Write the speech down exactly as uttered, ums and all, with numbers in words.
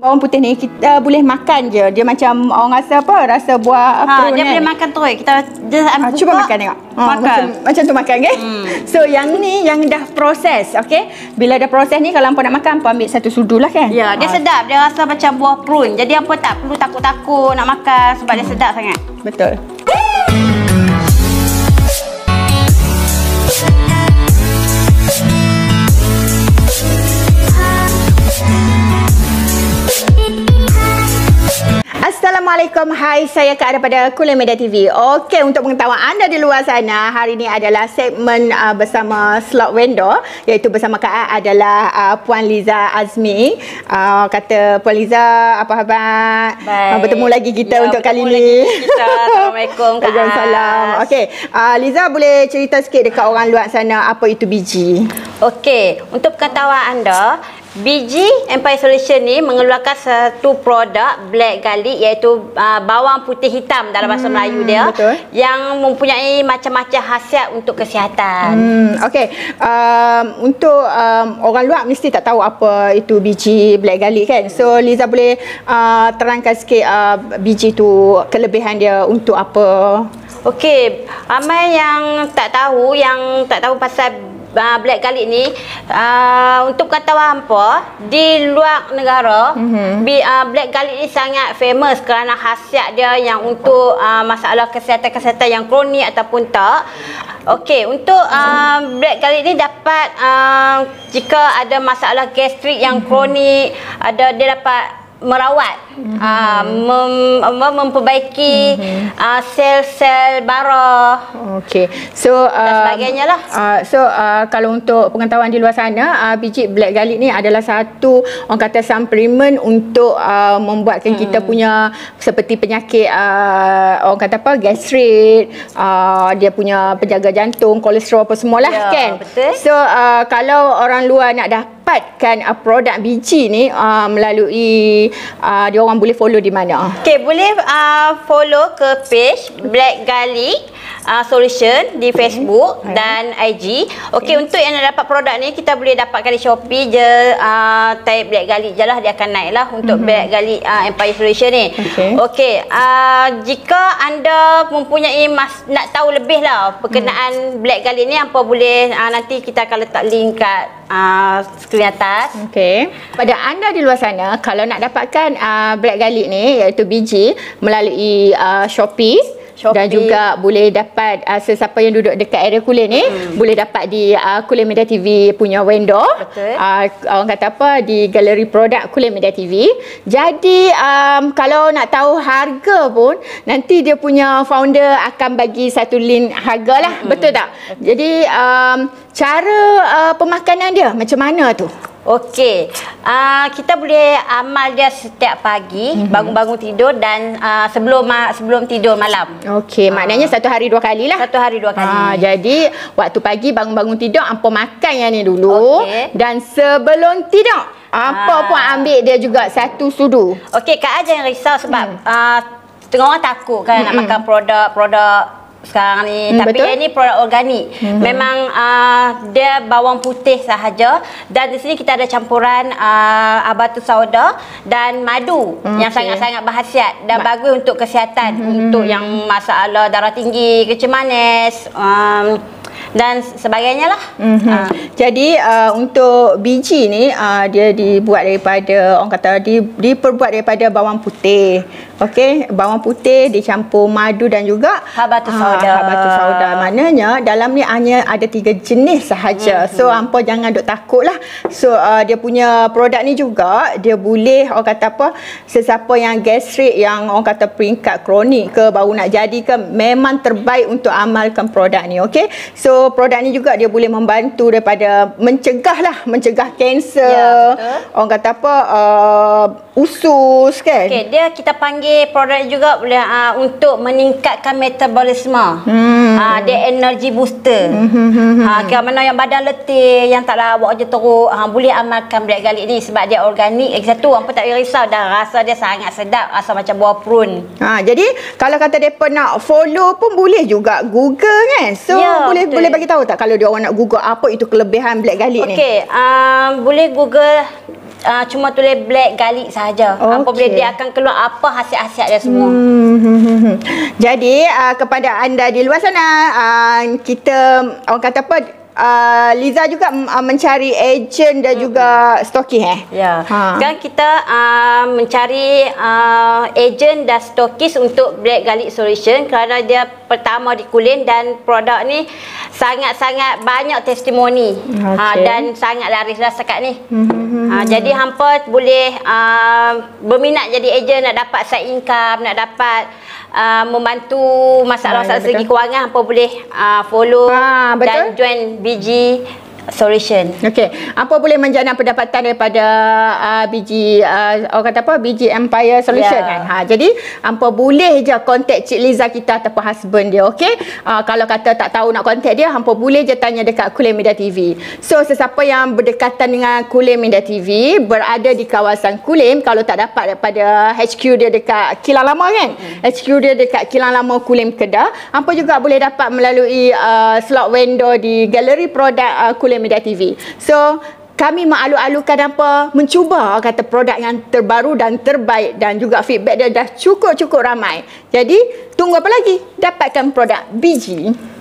Bawang putih ni kita boleh makan je. Dia macam orang rasa apa? Rasa buah ha, prune dia kan? boleh makan terus. Kita dia ha, cuba makan tengok. Ha, makan. Macam, macam tu makan kan? Hmm. So yang ni yang dah proses, okey. Bila dah proses ni kalau hangpa nak makan, hangpa ambil satu sudu lah kan? Ya, dia ha. sedap. Dia rasa macam buah prune. Jadi hangpa tak perlu takut-takut nak makan sebab hmm. dia sedap sangat. Betul. Assalamualaikum, hai, saya Kak daripada Kule Media T V. Okey, untuk pengetahuan anda di luar sana, hari ini adalah segmen uh, bersama slot vendor, iaitu bersama Kak adalah uh, Puan Liza Azmi. Uh, kata Puan Liza, apa khabar? Uh, bertemu lagi kita ya, untuk kali ni. Kita. Assalamualaikum Kak. Waalaikumsalam. Okey, uh, Liza boleh cerita sikit dekat orang luar sana apa itu biji? Okey, untuk pengetahuan anda, B G Empire Solution ni mengeluarkan satu produk black garlic, iaitu uh, bawang putih hitam dalam bahasa hmm, Melayu dia, betul, yang mempunyai macam-macam khasiat untuk kesihatan. Hmm, Okey, um, untuk um, orang luar mesti tak tahu apa itu biji black garlic kan. So Liza boleh uh, terangkan sikit uh, biji tu, kelebihan dia untuk apa? Okey, ramai yang tak tahu, yang tak tahu pasal Uh, black garlic ni, uh, untuk pengetahuan hampa, di luar negara, mm-hmm. bi, uh, black garlic ni sangat famous kerana khasiat dia yang untuk uh, masalah kesihatan-kesihatan yang kronik ataupun tak. Okey, untuk uh, black garlic ni dapat uh, jika ada masalah gastrik yang kronik, ada dia dapat merawat, mm-hmm. uh, mem, mem, memperbaiki mm-hmm. uh, sel-sel bara. Okey. So dan uh, sebagainya lah. Uh, so uh, kalau untuk pengetahuan di luar sana, uh, biji black garlic ni adalah satu orang kata suplemen untuk uh, membuatkan hmm. kita punya seperti penyakit uh, orang kata apa, gastrik, uh, dia punya penjaga jantung, kolesterol apa semualah ya, kan. Betul. So uh, kalau orang luar nak dapatkan uh, produk biji ni uh, melalui uh, dia orang boleh follow di mana? Okey, boleh uh, follow ke page Black Garlic uh, Solution di Facebook okay. dan I G. Okey, okay. Untuk yang nak dapat produk ni, kita boleh dapatkan di Shopee je, uh, type Black Garlic je lah, dia akan naik lah untuk mm-hmm. Black Garlic uh, Empire Solution ni. Okey, okay. uh, jika anda mempunyai mas nak tahu lebih lah berkenaan mm. Black Garlic ni, apa boleh uh, nanti kita akan letak link kat uh, skrin atas. Okey. Pada anda di luar sana, kalau nak dapatkan uh, Black Garlic ni, iaitu biji, melalui uh, Shopee, Shopee, dan juga boleh dapat uh, sesiapa yang duduk dekat area Kule ni hmm. boleh dapat di uh, Kule Media T V punya vendor. Betul. Uh, orang kata apa, di galeri produk Kule Media T V. Jadi um, kalau nak tahu harga pun, nanti dia punya founder akan bagi satu link harga lah. Hmm. Betul tak? Jadi um, cara uh, pemakanan dia macam mana tu? Okey, uh, kita boleh amal dia setiap pagi, mm-hmm. bangun-bangun tidur dan uh, sebelum ma sebelum tidur malam. Okey, uh. maknanya satu hari dua kali lah. Satu hari dua kali. Uh, jadi waktu pagi bangun-bangun tidur, hampa makan yang ni dulu. Okay. Dan sebelum tidur, hampa uh. pun ambil dia juga satu sudu. Okey, Kak Aj jangan risau sebab mm. uh, setengah orang takut kan mm-hmm. nak makan produk-produk sekarang ni, hmm, tapi yang ni produk organik. Hmm. Memang uh, dia bawang putih sahaja, dan di sini kita ada campuran uh, batu sauda dan madu hmm, yang sangat-sangat okay. berkhasiat dan ba bagus untuk kesihatan, hmm. untuk yang masalah darah tinggi, kecil manis, um, dan sebagainya lah. Mm-hmm. uh. Jadi uh, untuk biji ni uh, dia dibuat daripada, orang kata di, diperbuat daripada bawang putih. Okey, bawang putih dicampur madu dan juga batu sauda. Uh, batu sauda. Maknanya dalam ni hanya ada tiga jenis sahaja. Mm-hmm. So hampa jangan duk takutlah. So uh, dia punya produk ni juga dia boleh, orang kata apa, sesiapa yang gastrik, yang orang kata peringkat kronik ke, baru nak jadi ke, memang terbaik untuk amalkan produk ni. Okey. So produk ni juga dia boleh membantu daripada mencegah lah, mencegah kanser. Ya, orang kata apa, uh, usus kan. Okey, dia kita panggil produk juga boleh uh, untuk meningkatkan metabolisme. Hmm. Uh, dia energy booster. Hmm. Uh, kira mana yang badan letih, yang tak lah buat kerja teruk, uh, boleh amalkan black garlic ni sebab dia organik. Lagi satu, hampa tak payah risau, dan rasa dia sangat sedap, rasa macam buah prune. Ha, jadi kalau kata depa nak follow pun boleh juga Google kan. So ya, boleh betul. Boleh bagi tahu tak kalau dia orang nak Google apa itu kelebihan black garlic okay. ni? Okey, uh, boleh Google uh, cuma tulis black garlic sahaja. Okay. Apabila dia akan keluar apa hasil-hasil dia semua. Hmm, hmm, hmm, hmm. Jadi uh, kepada anda di luar sana, uh, kita orang kata apa, uh, Liza juga uh, mencari ejen dan hmm. juga stokis eh. Ya. Ha. Sekarang kita uh, mencari uh, ejen dan stokis untuk Black Garlic Solution kerana dia pertama di Kulin dan produk ni sangat-sangat banyak testimoni. Okay. Ha, dan sangat laris dah sekat ni. Hmm. Ha, jadi hampa boleh uh, berminat jadi ejen, nak dapat side income, nak dapat Uh, membantu masalah-masalah ha, segi kewangan, apa boleh uh, follow ha, dan join B G Solution. Okey, apa boleh menjana pendapatan daripada uh, B G uh, orang kata apa B G Empire Solution yeah. kan. Ha, jadi hampa boleh je contact Cik Liza kita ataupun husband dia, okey. Uh, kalau kata tak tahu nak contact dia, hampa boleh je tanya dekat Kulin Media T V. So sesiapa yang berdekatan dengan Kulin Media T V, berada di kawasan Kulin, kalau tak dapat daripada H Q dia dekat Kilang Lama kan. Mm-hmm. H Q dia dekat Kilang Lama Kulin Kedah, hampa juga boleh dapat melalui uh, slot vendor di galeri produk uh, Kulin Media T V. So kami mengalu-alukan apa, mencuba kata produk yang terbaru dan terbaik, dan juga feedback dia dah cukup-cukup ramai. Jadi tunggu apa lagi? Dapatkan produk B G.